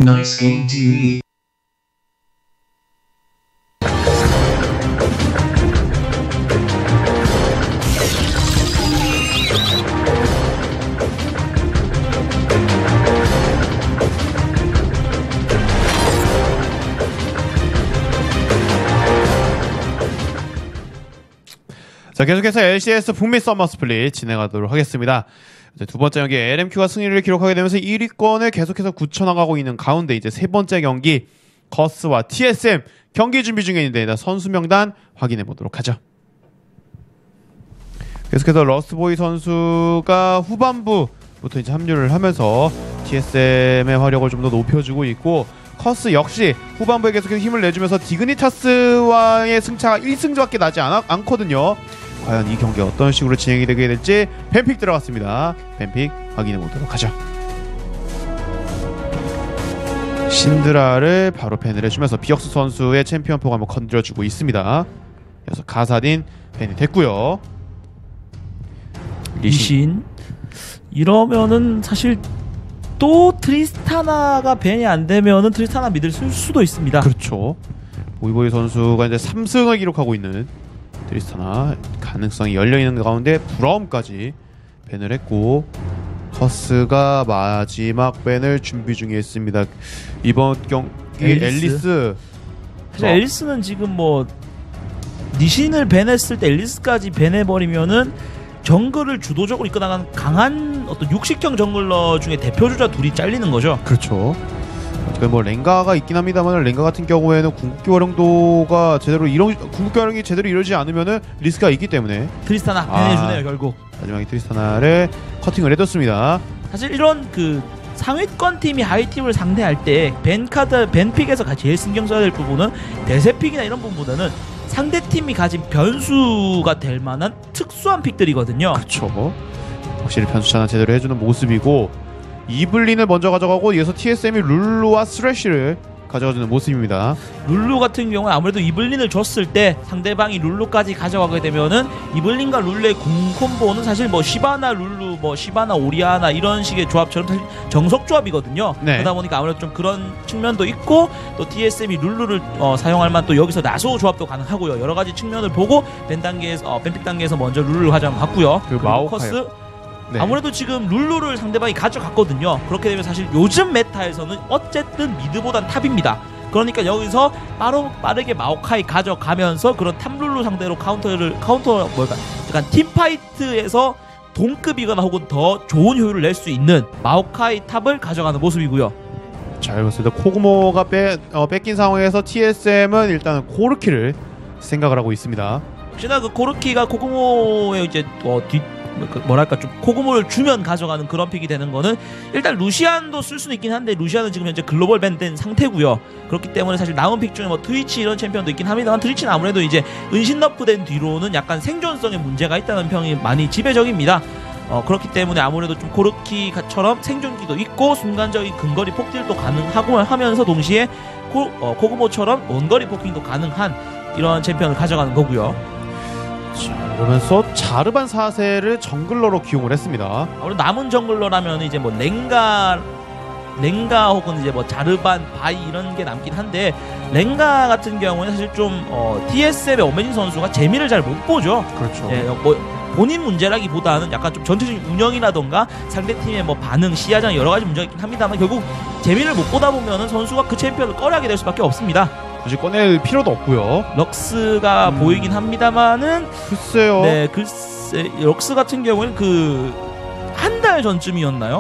Nice Game TV. 자, 계속해서 LCS 북미 서머 스플릿 진행하도록 하겠습니다. 이제 두 번째 경기 LMQ가 승리를 기록하게 되면서 1위권을 계속해서 굳혀나가고 있는 가운데 이제 세 번째 경기 거스와 TSM 경기 준비 중에 있는데 일단 선수 명단 확인해 보도록 하죠. 계속해서 러스트보이 선수가 후반부부터 이제 합류를 하면서 TSM의 화력을 좀 더 높여주고 있고, 커스 역시 후반부에 계속해서 힘을 내주면서 디그니타스와의 승차가 1승밖에 나지 않거든요. 과연 이 경기 어떤 식으로 진행이 되게 될지 뱀픽 들어갔습니다. 뱀픽 확인해 보도록 하죠. 신드라를 바로 밴을 해주면서 비역스 선수의 챔피언 포가 한번 건드려주고 있습니다. 그래서 가사딘 밴이 됐고요. 리신 이러면은 사실 또 트리스타나가 밴이 안 되면은 트리스타나 미드를 쓸 수도 있습니다. 그렇죠. 보이보이 선수가 이제 3승을 기록하고 있는 트리스타나 가능성이 열려있는 가운데 브라움까지 밴을 했고, 커스가 마지막 밴을 준비 중에 있습니다. 이번 경기 앨리스. 사실 앨리스는 지금 뭐 니신을 밴했을 때 앨리스까지 밴해버리면은 정글을 주도적으로 이끌어나가는 강한 어떤 육식형 정글러 중에 대표주자 둘이 잘리는 거죠. 그렇죠. 뭐 랭가가 있긴 합니다만 랭가 같은 경우에는 궁극기 활용도가 제대로 궁극기 활용이 제대로 이루어지지 않으면은 리스크가 있기 때문에 트리스타나 밴해주네요. 결국 마지막에 트리스타나를 커팅을 해뒀습니다. 사실 이런 그 상위권 팀이 하위 팀을 상대할 때 밴 카드 밴픽에서 제일 신경 써야 될 부분은 대세픽이나 이런 부분보다는 상대 팀이 가진 변수가 될 만한 특수한 픽들이거든요. 그렇죠. 확실히 변수 차단 제대로 해주는 모습이고, 이블린을 먼저 가져가고 이어서 TSM이 룰루와 스레쉬를 가져가주는 모습입니다. 룰루 같은 경우는 아무래도 이블린을 줬을 때 상대방이 룰루까지 가져가게 되면은 이블린과 룰루의 공 콤보는 사실 뭐 시바나 룰루, 뭐 시바나 오리아나 이런 식의 조합처럼 사실 정석 조합이거든요. 네. 그러다 보니까 아무래도 좀 그런 측면도 있고, 또 TSM이 룰루를 사용할 만 또 여기서 나소 조합도 가능하고요. 여러 가지 측면을 보고 밴 단계에서 밴픽 단계에서 먼저 룰루를 가져간 것 같고요. 그리고 마오카이. 네. 아무래도 지금 룰루를 상대방이 가져갔거든요. 그렇게 되면 사실 요즘 메타에서는 어쨌든 미드보단 탑입니다. 그러니까 여기서 빠르게 마오카이 가져가면서 그런 탑 룰루 상대로 약간 팀파이트에서 동급이거나 혹은 더 좋은 효율을 낼 수 있는 마오카이 탑을 가져가는 모습이고요. 잘 봤습니다. 코그모가 뺏긴 상황에서 TSM은 일단 코르키를 생각을 하고 있습니다. 혹시나 그 코르키가 코그모의 이제 뭐랄까 좀 코그모를 주면 가져가는 그런 픽이 되는 거는, 일단 루시안도 쓸 수는 있긴 한데 루시안은 지금 현재 글로벌 밴된 상태고요. 그렇기 때문에 사실 남은 픽 중에 뭐 트위치 이런 챔피언도 있긴 합니다만, 트위치는 아무래도 이제 은신 너프된 뒤로는 약간 생존성에 문제가 있다는 평이 많이 지배적입니다. 그렇기 때문에 아무래도 좀 코르키처럼 생존기도 있고 순간적인 근거리 폭딜도 가능하고 하면서 동시에 코그모처럼 원거리 포킹도 가능한 이런 챔피언을 가져가는 거고요. 자, 그러면서 자르반 4세를 정글러로 기용을 했습니다. 아무래도 남은 정글러라면 이제 뭐 랭가 혹은 이제 뭐 자르반, 바이 이런 게 남긴 한데, 랭가 같은 경우는 사실 좀 TSM의 오메진 선수가 재미를 잘 못 보죠. 그렇죠. 예, 뭐 본인 문제라기보다는 약간 좀 전체적인 운영이라던가 상대팀의 뭐 반응, 시야장 여러 가지 문제가 있긴 합니다만, 결국 재미를 못 보다 보면은 선수가 그 챔피언을 꺼려하게 될 수밖에 없습니다. 굳이 꺼낼 필요도 없고요. 럭스가 보이긴 합니다만은, 글쎄요. 네, 글쎄 럭스 같은 경우는 그 한 달 전쯤이었나요?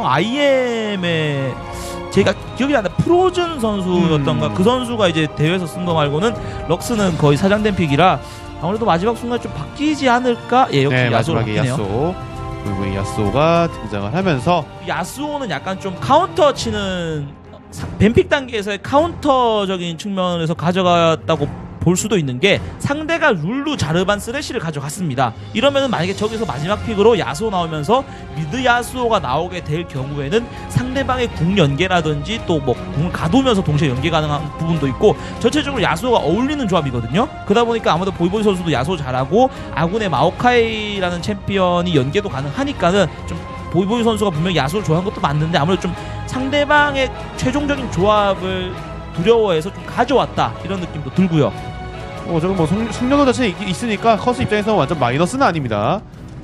IM의 제가 기억이 안 나. 프로즌 선수였던가 그 선수가 이제 대회에서 쓴 거 말고는 럭스는 거의 사장된 픽이라 아무래도 마지막 순간 좀 바뀌지 않을까? 예, 역시 네, 야수로 마지막에 바뀌네요. 야수. 그리고 야수가 등장을 하면서, 야수는 약간 좀 카운터 치는 뱀픽 단계에서의 카운터적인 측면에서 가져갔다고 볼 수도 있는 게, 상대가 룰루, 자르반, 쓰레쉬를 가져갔습니다. 이러면은 만약에 저기서 마지막 픽으로 야수오 나오면서 미드 야수오가 나오게 될 경우에는 상대방의 궁 연계라든지 또 뭐 궁을 가두면서 동시에 연계 가능한 부분도 있고, 전체적으로 야수오가 어울리는 조합이거든요. 그러다 보니까 아무래도 보이보이 선수도 야수오 잘하고 아군의 마오카이라는 챔피언이 연계도 가능하니까는 좀 보이보이 선수가 분명히 야수를 좋아하는 것도 맞는데, 아무래도 좀 상대방의 최종적인 조합을 두려워해서 좀 가져왔다 이런 느낌도 들고요. 저는 뭐 숙련도 자체 있으니까 커스 입장에서는 완전 마이너스는 아닙니다.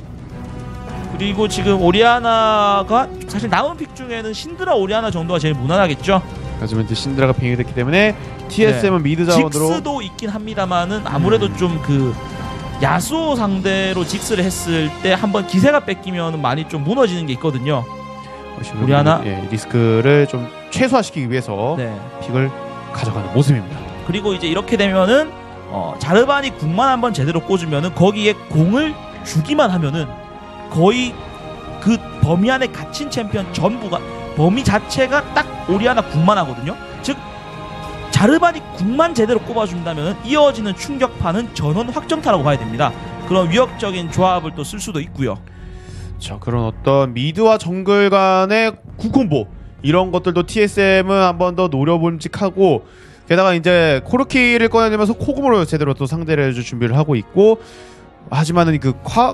그리고 지금 오리아나가 사실 남은 픽 중에는 신드라 오리아나 정도가 제일 무난하겠죠. 하지만 이제 신드라가 빙이 됐기 때문에 TSM은 미드 자원으로 직스도 있긴 합니다만은 아무래도 좀 그 야수호 상대로 직스를 했을 때 한번 기세가 뺏기면 많이 좀 무너지는 게 있거든요. 오리아나 리스크를 좀 최소화시키기 위해서 네. 픽을 가져가는 모습입니다. 그리고 이제 이렇게 되면은 자르반이 궁만 한번 제대로 꽂으면은 거기에 공을 주기만 하면은 거의 그 범위 안에 갇힌 챔피언 전부가 범위 자체가 딱 오리아나 궁만 하거든요. 즉 자르반이 궁만 제대로 꼽아준다면 이어지는 충격파는 전원 확정타라고 봐야 됩니다. 그런 위협적인 조합을 또 쓸 수도 있고요. 자, 그런 어떤 미드와 정글 간의 구콤보 이런 것들도 TSM은 한 번 더 노려봄직하고, 게다가 이제 코르키를 꺼내면서 코그모로 제대로 또 상대를 해줄 준비를 하고 있고, 하지만은 그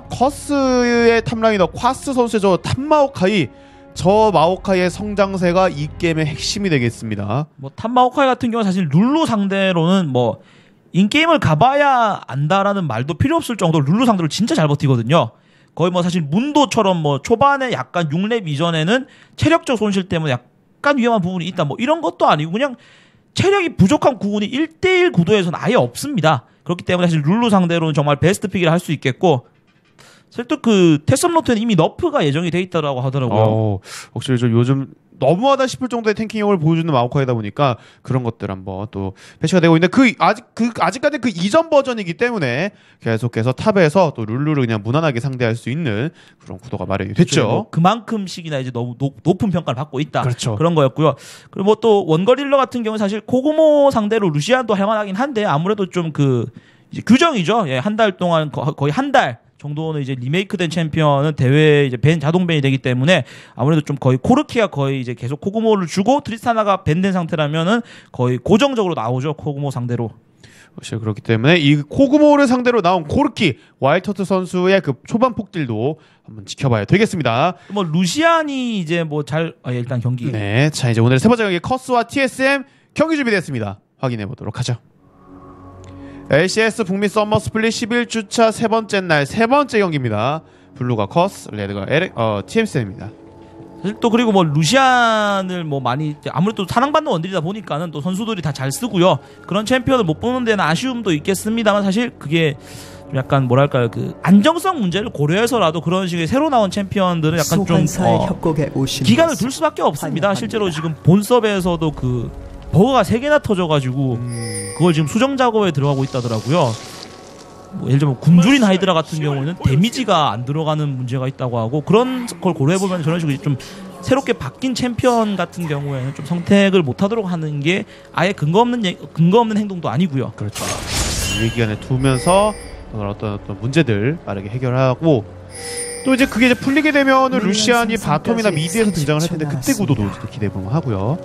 커스의 탑라이너 콰스 선수의 저 탑마오카이, 저 마오카이의 성장세가 이 게임의 핵심이 되겠습니다. 뭐 탑마오카이 같은 경우는 사실 룰루 상대로는 뭐 인게임을 가봐야 안다라는 말도 필요 없을 정도로 룰루 상대로 진짜 잘 버티거든요. 거의 뭐 사실 문도처럼 뭐 초반에 약간 6렙 이전에는 체력적 손실 때문에 약간 위험한 부분이 있다 뭐 이런 것도 아니고 그냥 체력이 부족한 구군이 1대1 구도에서는 아예 없습니다. 그렇기 때문에 사실 룰루 상대로는 정말 베스트 픽이라 할 수 있겠고, 사실 또 그 테썸노트에는 이미 너프가 예정이 돼 있다라고 하더라고요. 확실히 저 요즘 너무하다 싶을 정도의 탱킹력을 보여주는 마오카이다 보니까 그런 것들 한번 또 패치가 되고 있는데, 아직까지 그 이전 버전이기 때문에 계속해서 탑에서 또 룰루를 그냥 무난하게 상대할 수 있는 그런 구도가 마련이 됐죠. 뭐 그만큼씩이나 이제 너무 높은 평가를 받고 있다. 그렇죠. 그런 거였고요. 그리고 뭐 또 원거릴러 같은 경우는 사실 코그모 상대로 루시안도 할만하긴 한데 아무래도 좀 그 규정이죠. 예, 한 달 동안 거의 한 달 정도는 이제 리메이크된 챔피언은 대회 이제 자동 밴이 되기 때문에 아무래도 좀 거의 코르키가 거의 이제 계속 코그모를 주고 트리스타나가 밴된 상태라면은 거의 고정적으로 나오죠. 코그모 상대로. 사실 그렇기 때문에 이 코그모를 상대로 나온 코르키 와일터트 선수의 그 초반 폭딜도 한번 지켜봐야 되겠습니다. 뭐 루시안이 이제 뭐 일단 경기. 네, 자 이제 오늘 세 번째 경기 커스와 TSM 경기 준비됐습니다. 확인해 보도록 하죠. LCS 북미 썸머 스플릿 11주차 세 번째 날 세 번째 경기입니다. 블루가 커스, 레드가 TSM입니다. 사실 또 그리고 뭐 루시안을 뭐 많이 아무래도 사랑받는 원딜이다 보니까는 또 선수들이 다 잘 쓰고요. 그런 챔피언을 못 보는 데는 아쉬움도 있겠습니다만 사실 그게 좀 약간 뭐랄까요, 그 안정성 문제를 고려해서라도 그런 식의 새로 나온 챔피언들은 약간 좀 기간을 둘 수밖에 없습니다. 실제로 지금 본섭에서도 그 버그가 3개나 터져가지고 그걸 지금 수정 작업에 들어가고 있다더라고요. 뭐 예를 들면 굶주린 하이드라 같은 경우는 데미지가 안 들어가는 문제가 있다고 하고, 그런 걸 고려해보면 저런 식으로 좀 새롭게 바뀐 챔피언 같은 경우에는 좀 선택을 못하도록 하는 게 아예 근거 없는 행동도 아니고요. 그렇죠. 위기간에 두면서 어떤 문제들 빠르게 해결하고, 또 이제 그게 이제 풀리게 되면 루시안이 바텀이나 미드에서 등장을 할 텐데 그때 구도도 기대해보면 하고요.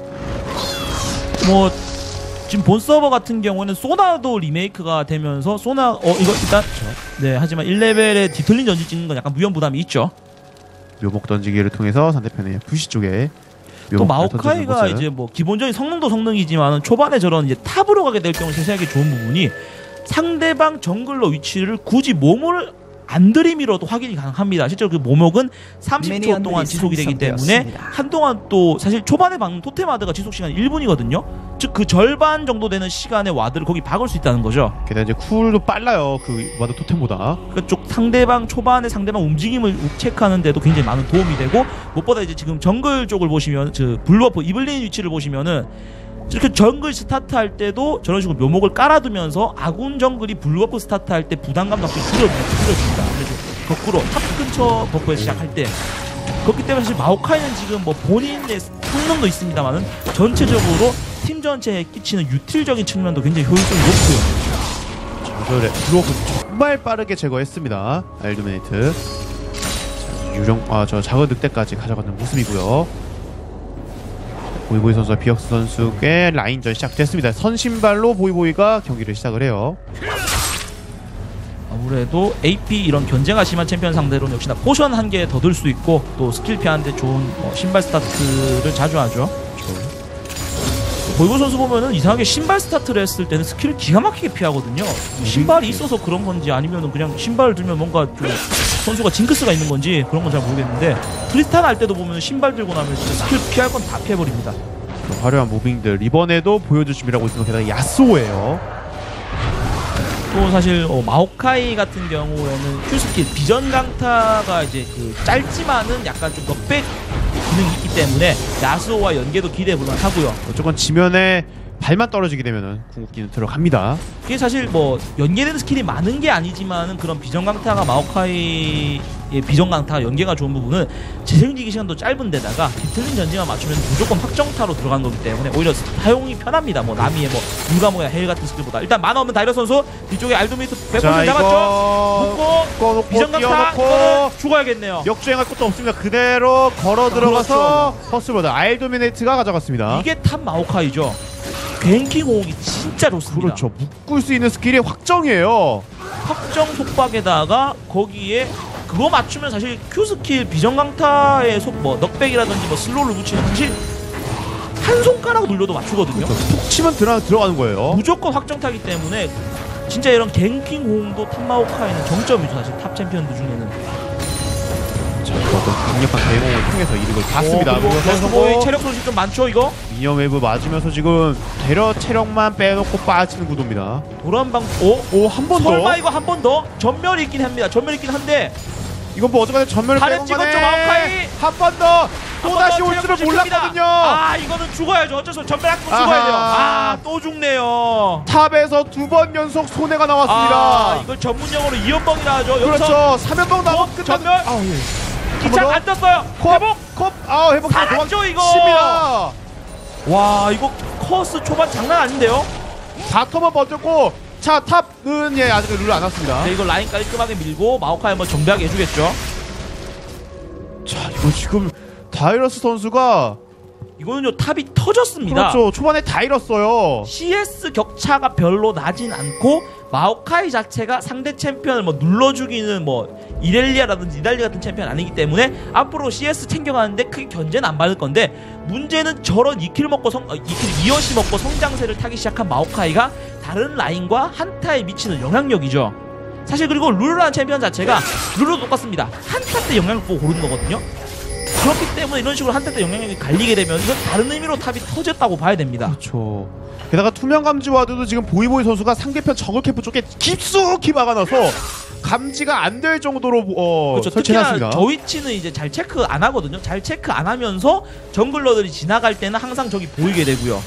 뭐 지금 본 서버 같은 경우는 소나도 리메이크가 되면서 소나 이거 일단 네, 하지만 1레벨에 뒤틀린 전지 찍는 건 약간 위험 부담이 있죠. 묘목 던지기를 통해서 상대편의 부시 쪽에 또 마오카이가 이제 뭐 기본적인 성능도 성능이지만 초반에 저런 이제 탑으로 가게 될 경우 세세하게 좋은 부분이 상대방 정글러 위치를 굳이 몸을 안 들이밀어도 확인이 가능합니다. 실제로 그 모목은 30초 동안 지속이 되기 때문에 한동안 또 사실 초반에 박는 토테마드가 지속 시간이 1분이거든요. 즉 그 절반 정도 되는 시간의 와드를 거기 박을 수 있다는 거죠. 게다가 이제 쿨도 빨라요. 그 와드 토템보다. 그쪽 초반에 상대방 움직임을 체크하는 데도 굉장히 많은 도움이 되고, 무엇보다 이제 지금 정글 쪽을 보시면 블루워프 이블린 위치를 보시면은 이렇게 정글 스타트할 때도 저런 식으로 묘목을 깔아두면서 아군 정글이 블루버프 스타트할 때 부담감도 확실히 줄여줍니다. 그래서 거꾸로 탑 근처 버프에 시작할 때 그렇기 때문에 사실 마오카이는 지금 뭐 본인의 성능도 있습니다만은 전체적으로 팀 전체에 끼치는 유틸적인 측면도 굉장히 효율성이 높고요. 블루워프 정말 빠르게 제거했습니다. 알드메이트. 저 작은 늑대까지 가져가는 모습이고요. 보이보이 선수와 비역스 선수의 라인전 시작됐습니다. 선신발로 보이보이가 경기를 시작을 해요. 아무래도 AP 이런 견제가 심한 챔피언 상대로는 역시나 포션 한 개 더 들 수 있고 또 스킬 피하는데 좋은 신발 스타트를 자주 하죠. 보이보 선수 보면은 이상하게 신발 스타트를 했을 때는 스킬을 기가 막히게 피하거든요. 신발이 있어서 그런 건지 아니면은 그냥 신발을 들면 뭔가 좀 선수가 징크스가 있는 건지 그런 건 잘 모르겠는데 트리스탄 할 때도 보면 신발 들고 나면 진짜 스킬 피할 건 다 피해버립니다. 화려한 무빙들 이번에도 보여줄 준비라고 있으면 게다가 야스오예요. 또 사실 마오카이 같은 경우에는 Q스킬 비전 강타가 이제 그 짧지만은 약간 좀 넉백 기능이 있기 때문에 야스오와 연계도 기대해볼만 하고요. 어쨌건 지면에 발만 떨어지게 되면은 궁극기는 들어갑니다. 그게 사실 뭐 연계되는 스킬이 많은 게 아니지만은 그런 비전 강타가 마오카이의 비전 강타가 연계가 좋은 부분은 재생지기 시간도 짧은 데다가 비틀린 전지만 맞추면 무조건 확정타로 들어간 거기 때문에 오히려 사용이 편합니다. 뭐 나미의 뭐 불가모야 헬 같은 스킬보다 일단 만화 없는 다이러 선수 뒤쪽에 알도미트 100% 잡았죠. 묶고 비전 강타 이거는 죽어야겠네요. 역주행할 것도 없습니다. 그대로 걸어 들어가서 퍼스보드 알도미네이트가 가져갔습니다. 이게 탑 마오카이죠. 뱅킹 호응이 진짜 좋습니다. 그렇죠. 묶을 수 있는 스킬이 확정이에요. 확정 속박에다가 거기에 그거 맞추면 사실 Q 스킬 비전 강타의 뭐 넉백이라든지 뭐 슬로우를 붙이면 사실 한 손가락 눌러도 맞추거든요. 그렇죠. 툭 치면 들어가는 거예요. 무조건 확정타기 때문에 진짜 이런 갱킹 호응도 탑 마오카이는 정점이죠. 사실 탑 챔피언들 중에는. 자, 어떤 강력한 대응을 통해서 이득을 봤습니다. 레스보이 체력 손실 좀 많죠 이거? 미니언 웨브 맞으면서 지금 대려 체력만 빼놓고 빠지는 구도입니다. 도란방 한 번 더? 설마 이거 한 번 더? 전멸이 있긴 합니다. 전멸이 있긴 한데 이건 뭐 어쩌면 전멸을 발에 찍었죠 마오카이. 한 번 더! 또다시 올 줄은 몰랐거든요. 아 이거는 죽어야죠. 어쩔 수 없이 전멸 한번 죽어야 돼요. 아 또 죽네요. 탑에서 2번 연속 손해가 나왔습니다. 아 이걸 전문용어로 이연뻥이라 하죠. 그렇죠. 3연봉 나오면 끝나는 전멸. 예. 기창 안 떴어요. 회복. 회복 살았죠 이거. 칩니다. 와 이거 커스 초반 장난 아닌데요. 바텀은 버텼고 자 탑은 아직 룰 안 왔습니다. 네, 이거 라인 깔끔하게 밀고 마오카이 한번 정비하게 해주겠죠. 자 이거 지금 다이러스 선수가 이거는요 탑이 터졌습니다. 그렇죠. 초반에 다 잃었어요. CS 격차가 별로 나진 않고 마오카이 자체가 상대 챔피언을 뭐 눌러 죽이는 뭐 이렐리아라든지 니달리 같은 챔피언 아니기 때문에 앞으로 CS 챙겨가는데 크게 견제는 안 받을 건데 문제는 저런 2킬 먹고 2킬 2연시 먹고 성장세를 타기 시작한 마오카이가 다른 라인과 한타에 미치는 영향력이죠. 사실 그리고 룰루라는 챔피언 자체가 룰루도 똑같습니다. 한타 때 영향력 보고 고르는 거거든요. 그렇기 때문에 이런 식으로 한타 때 영향력이 갈리게 되면 이건 다른 의미로 탑이 터졌다고 봐야 됩니다. 그렇죠. 게다가 투명 감지 와드도 지금 보이보이 선수가 상대편 정글 캠프 쪽에 깊숙이 막아놔서 감지가 안 될 정도로 그렇죠. 설치해놨습니다. 특히나 저 위치는 이제 잘 체크 안 하거든요. 잘 체크 안 하면서 정글러들이 지나갈 때는 항상 저기 보이게 되고요.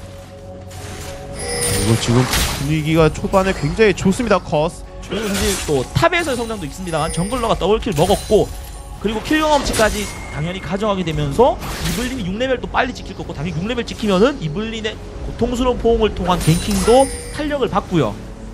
이거 지금 분위기가 초반에 굉장히 좋습니다. 커스. 그리고 사실 또 탑에서의 성장도 있습니다만 정글러가 더블킬 먹었고 그리고 킬 경험치까지 당연히 가져가게 되면서 이블린이 6레벨도 빨리 찍힐 거고 당연히 6레벨 찍히면은 이블린의 고통스러운 포옹을 통한 갱킹도 탄력을 받고요.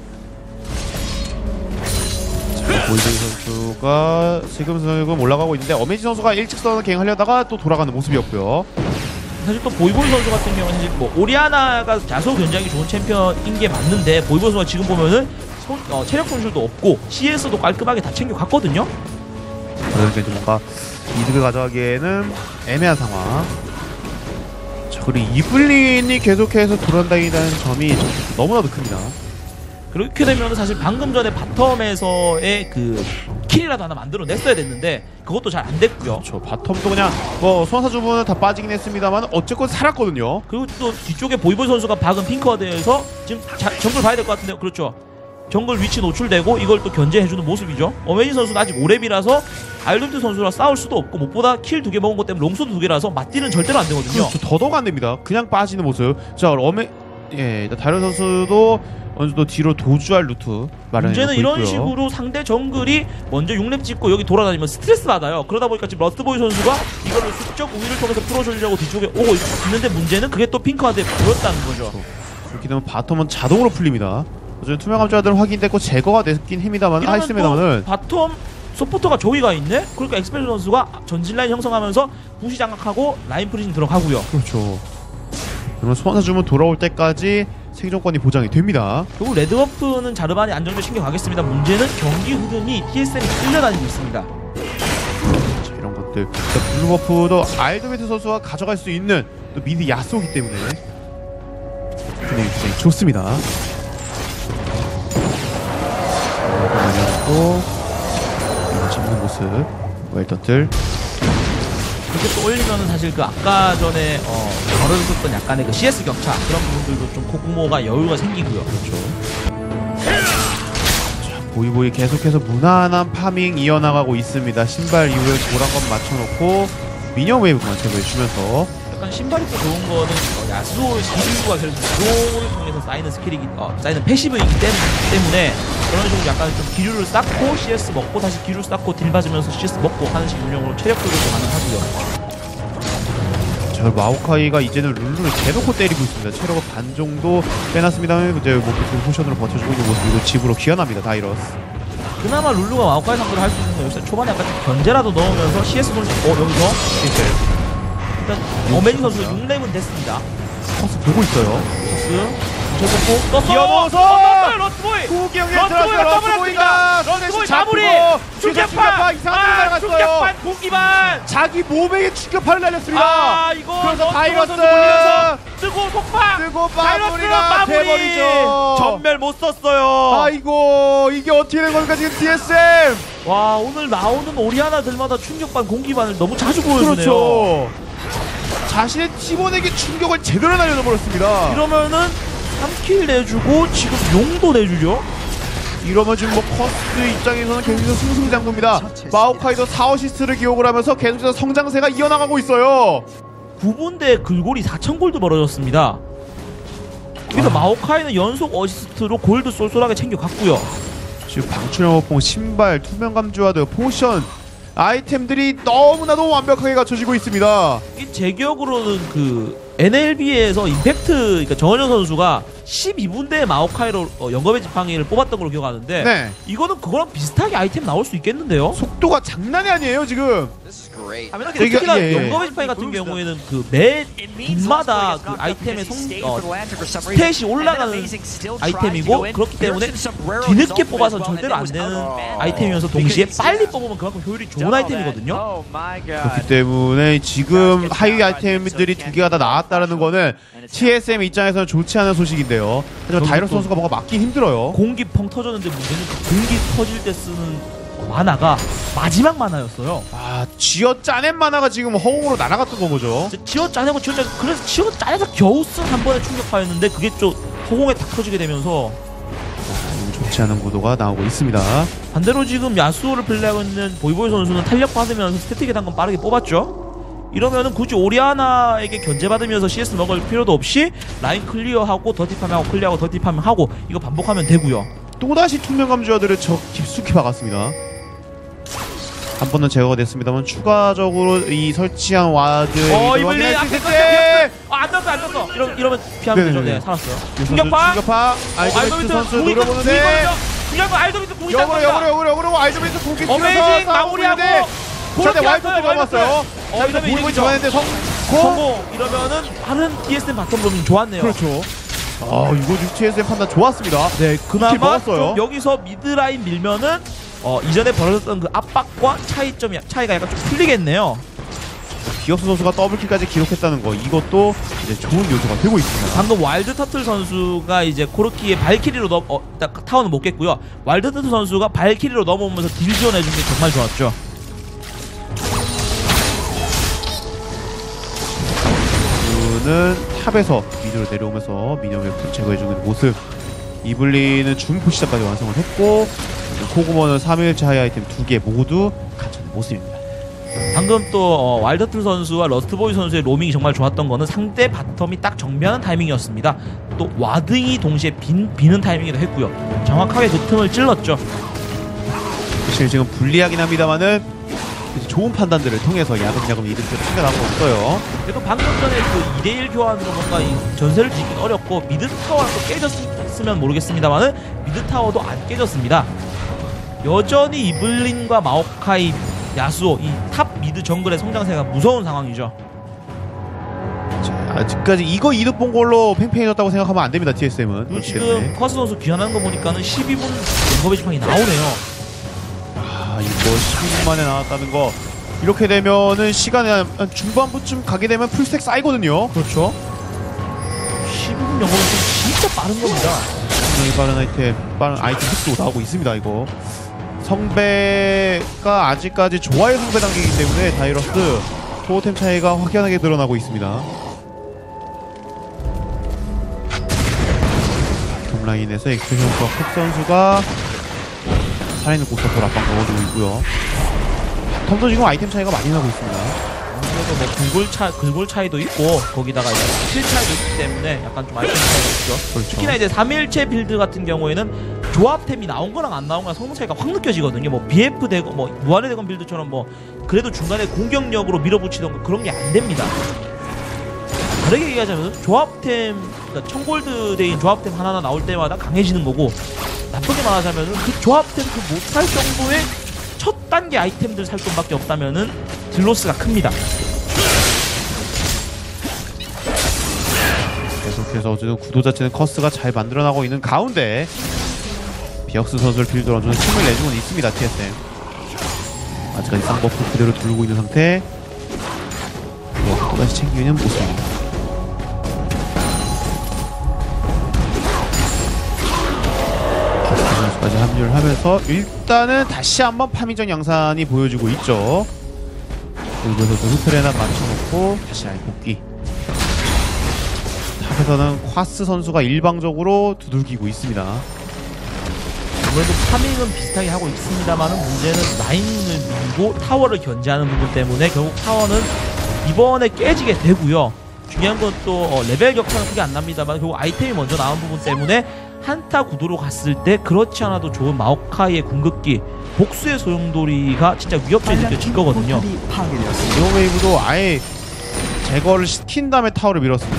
보이보이 선수가 지금 올라가고 있는데 어메이지 선수가 일직선을 갱하려다가 또 돌아가는 모습이었고요. 사실 또 보이보이 선수 같은 경우는 사실 뭐 오리아나가 야수 굉장히 좋은 챔피언인 게 맞는데 보이보이 선수가 지금 보면은 체력 손실도 없고 CS도 깔끔하게 다 챙겨갔거든요. 그러니까 좀 뭔가 이득을 가져가기에는 애매한 상황. 자, 그리고 이블린이 계속해서 돌아다니는 점이 좀 너무나도 큽니다. 그렇게 되면 사실 방금 전에 바텀에서의 그 킬이라도 하나 만들어냈어야 됐는데 그것도 잘 안 됐고요. 그렇죠. 바텀도 그냥 뭐 소환사주문은 다 빠지긴 했습니다만 어쨌건 살았거든요. 그리고 또 뒤쪽에 보이보이 선수가 박은 핑크워드에서 지금 정글 봐야 될 것 같은데요. 그렇죠. 정글 위치 노출되고 이걸 또 견제해주는 모습이죠. 어메이지 선수는 아직 5렙이라서 알돔트 선수랑 싸울 수도 없고 무엇보다 킬 2개 먹은 것 때문에 롱소드 2개라서 맞디는 절대로 안 되거든요. 그렇죠. 더더욱 안 됩니다. 그냥 빠지는 모습. 자, 다른 선수도 어느 정도 뒤로 도주할 루트 마련해 문제는 놓고 이런 있고요. 식으로 상대 정글이 먼저 6렙 찍고 여기 돌아다니면 스트레스 받아요. 그러다 보니까 지금 러스트보이 선수가 이거를 수적 우위를 통해서 풀어주려고 뒤쪽에 오고 있는데 문제는 그게 또 핑크와드에 보였다는 거죠. 그렇죠. 그렇게 되면 바텀은 자동으로 풀립니다. 어쨌든 투명 감자들은 확인됐고 제거가 됐긴 합니다만 하있습니다만은 바텀 서포터가 조이가 있네? 그러니까 엑스페셜 선수가 전진 라인 형성하면서 부시 장악하고 라인 프리징 들어가고요. 그렇죠. 그러면 소환사 주문 돌아올 때까지 생존권이 보장이 됩니다. 결국 레드워프는 자르반이 안정적으로 챙겨가겠습니다. 문제는 경기 흐름이 TSM이 끌려다니고 있습니다. 자, 이런 것들. 블루버프도 알도베트 선수가 가져갈 수 있는 또 미드 야쏘기 때문에 분위기 굉장히 좋습니다. 많이 하고 이거 잡는 모습 웰터틀. 이렇게 또 올리면은 사실 그 아까 전에 벌어졌었던 약간의 그 CS 격차 그런 부분들도 좀 코구모가 여유가 생기고요. 그렇죠. 보이보이 계속해서 무난한 파밍 이어나가고 있습니다. 신발 이후에 도란건 맞춰놓고 미니언 웨이브만 제거해주면서 약간 신발이 또 좋은 거는 야수의 기술과 결국 이동을 통해서 쌓이는 스킬이기 쌓이는 패시브이기 때문에 그런 식으로 약간 좀 기류를 쌓고 CS 먹고 다시 기류 쌓고 딜 맞으면서 CS 먹고 하는 식 운영으로 체력 조절도 가능하고요. 저 마오카이가 이제는 룰루를 대놓고 때리고 있습니다. 체력을 반 정도 빼놨습니다만 이제 뭐 포션으로 버텨주고 있는 모습이고 집으로 귀환합니다. 다이러스. 그나마 룰루가 마오카이 상대로 할 수 있는 건 역시 초반에 약간 견제라도 넣으면서 CS 돌 여기서 일단 어메니 선수가 6렙은 됐습니다. 커스 보고 있어요. 커스 붙여놓고 떴어요! 뛰어넘어서! 러스보이! 구경에 러스보이가 러스보이가 러스보이 마무리! 충격파 이상한 데로 갔어요. 충격파 공기반! 자기 몸에 충격파를 날렸습니다. 아 이거 그래서 다이러스 올리면서 뜨고 속박! 뜨고 다이러스 마무리가 마무리! 돼버리죠. 전멸 못 썼어요. 아이고 이게 어떻게 된 겁니까 지금 DSM. 와 오늘 나오는 오리아나들마다 충격반 공기반을 너무 자주 보여주네요. 그렇죠. 자신의 팀원에게 충격을 제대로 날려버렸습니다. 이러면은 3킬 내주고 지금 용도 내주죠. 이러면 지금 뭐 커스 입장에서는 계속해서 승승장구입니다. 마오카이도 4어시스트를 기록을 하면서 계속해서 성장세가 이어나가고 있어요. 9분대 글골이 4,000골드 벌어졌습니다. 그래서 마오카이는 연속 어시스트로 골드 쏠쏠하게 챙겨갔고요. 지금 방출연호봉, 신발, 투명감주와드, 포션 아이템들이 너무나도 완벽하게 갖춰지고 있습니다. 이 제 기억으로는 그 NLB에서 임팩트 그러니까 정원현 선수가 12분대의 마오카이로 영겁의 지팡이를 뽑았던 걸로 기억하는데 네. 이거는 그거랑 비슷하게 아이템 나올 수 있겠는데요? 속도가 장난이 아니에요 지금. 당연하게 특히나 영겁의 지팡이 같은 경우에는 그 매 분마다 그 아이템의 스탯이 올라가는 아이템이고 그렇기 때문에 뒤늦게 뽑아서 절대로 안 되는 아이템이면서 동시에 빨리 뽑으면 그만큼 효율이 좋은 아이템이거든요. 그렇기 때문에 지금 하위 아이템들이 두 개가 다 나왔다는 거는 TSM 입장에서는 좋지 않은 소식인데요. 하지만 다이러스 선수가 뭔가 막기 힘들어요. 공기 펑 터졌는데 문제는 그 공기 터질 때 쓰는 만화가 마지막 만화였어요. 아, 쥐어 짜낸 만화가 지금 허공으로 날아갔던 건 거죠. 쥐어 짜내고 그래서 쥐어 짜내서 겨우 쓴 한 번의 충격파였는데 그게 좀 허공에 탁 터지게 되면서 좋지 않은 구도가 나오고 있습니다. 반대로 지금 야수호를 플레이하고 있는 보이보이 선수는 탄력 받으면서 스태틱 계단건 빠르게 뽑았죠. 이러면은 굳이 오리아나에게 견제받으면서 CS 먹을 필요도 없이 라인 클리어하고 더티파밍하고 클리어하고 더티파밍하고 이거 반복하면 되고요. 또다시 투명감주와들을 저 깊숙이 박았습니다. 한 번은 제거가 됐습니다만 추가적으로 이 설치한 와드 이블린 안 떴어. 이러면 피하면 되죠. 네, 살았어요. 충격파 알도비트 선수 노려보는데 충격파 알도비트 공이 역으로 알도비트 공기 어메이징 마무리하고 저한테 와이프가 넘었어요. 보이보이 잡았는데 성공. 이러면은 다른 DSM 바텀 로밍 좋았네요. 그렇죠. 이거 TSM 판단 좋았습니다. 네, 그나마 좀 여기서 미드라인 밀면은 이전에 벌어졌던 그 압박과 차이가 약간 좀 풀리겠네요. 기어스 선수가 더블킬까지 기록했다는 거 이것도 이제 좋은 요소가 되고 있습니다. 방금 와일드 터틀 선수가 이제 코르키의 발키리로 타워는 못 깼고요. 와일드 터틀 선수가 발키리로 넘어오면서 딜 지원해준 게 정말 좋았죠. 는 탑에서 미드로 내려오면서 미니언을 제거해주는 모습. 이블리는 준푸시작까지 완성을 했고 코구모는 3일차 하이 아이템 2개 모두 갖춰낸 모습입니다. 방금 또 와일드틀 선수와 러스트보이 선수의 로밍이 정말 좋았던 거는 상대 바텀이 딱 정비하는 타이밍이었습니다. 또 와딩이 동시에 비는 타이밍이기도 했고요. 정확하게 그 틈을 찔렀죠. 사실 지금 불리하긴 합니다만은 좋은 판단들을 통해서 야금야금 이득들을 챙겨나가고 있어요. 그리고 방금 전에 그 2대1 교환으로 뭔가 이 전세를 짓긴 어렵고 미드 타워가 또 깨졌으면 모르겠습니다만은 미드 타워도 안 깨졌습니다. 여전히 이블린과 마오카이, 야수호 이 탑 미드 정글의 성장세가 무서운 상황이죠. 아직까지 이거 이득 본 걸로 팽팽해졌다고 생각하면 안 됩니다. TSM은. 그리고 지금 커스 선수 귀환하는 거 보니까는 12분 연거배 지팡이 나오네요. 아 이거 12분 만에 나왔다는 거 이렇게 되면은 시간이 한 중반부쯤 가게 되면 풀스택 쌓이거든요. 그렇죠. 12분 연거배 진짜 빠른 겁니다. 굉장히 빠른 아이템 획도 나오고 있습니다. 이거 성배가 아직까지 좋아요 성배 단계이기 때문에 다이러스 토템 차이가 확연하게 드러나고 있습니다. 톱라인에서 엑스페션과 컵 선수가 살아있는 고스톱을 앞방 넣어주고 있고요. 톰도 지금 아이템 차이가 많이 나고 있습니다. 아무래도 뭐 글골 차이도 있고 거기다가 이제 스킬 차이도 있기 때문에 약간 좀 아이템 차이가 있죠. 그렇죠. 특히나 이제 3일체 빌드 같은 경우에는 조합템이 나온 거랑 안 나온 거랑 성능 차이가 확 느껴지거든요. 뭐 BF 대건 뭐 무한의 대건 빌드처럼 뭐 그래도 중간에 공격력으로 밀어붙이던 거 그런 게 안 됩니다. 다르게 얘기하자면 조합템, 그러니까 1000골드 대인 조합템 하나하나 나올 때마다 강해지는 거고, 나쁘게 말하자면 그 조합템 그 못살 정도의 첫 단계 아이템들 살 돈밖에 없다면은 딜로스가 큽니다. 계속해서 어쨌든 구도 자체는 커스가 잘 만들어나고 있는 가운데 비역스 선수를 빌드로 얹어서 힘을 내주고 있습니다. TSM 아직까지 쌍버프 그대로 두르고 있는 상태. 또다시 챙기는 모습입니다. 선수까지 합류를 하면서 일단은 다시 한번 파밍전 양산이 보여주고 있죠. 그리고서 후프레나 맞춰놓고 다시 아예 복귀. 탑에서는 콰스 선수가 일방적으로 두들기고 있습니다. 아무래도 파밍은 비슷하게 하고 있습니다만은 문제는 라인을 밀고 타워를 견제하는 부분 때문에 결국 타워는 이번에 깨지게 되고요. 중요한 건 또 레벨 격차는 크게 안 납니다만 결국 아이템이 먼저 나온 부분 때문에 한타 구도로 갔을 때 그렇지 않아도 좋은 마오카이의 궁극기 복수의 소용돌이가 진짜 위협적이 느껴질 거거든요. 이번 웨이브도 아예 제거를 시킨 다음에 타워를 밀었습니다.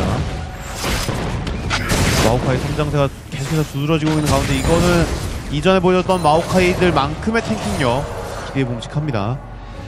마오카이 성장세가 계속해서 두드러지고 있는 가운데 이거는 이전에 보여줬던 마오카이들만큼의 탱킹력 기대에 봄직합니다.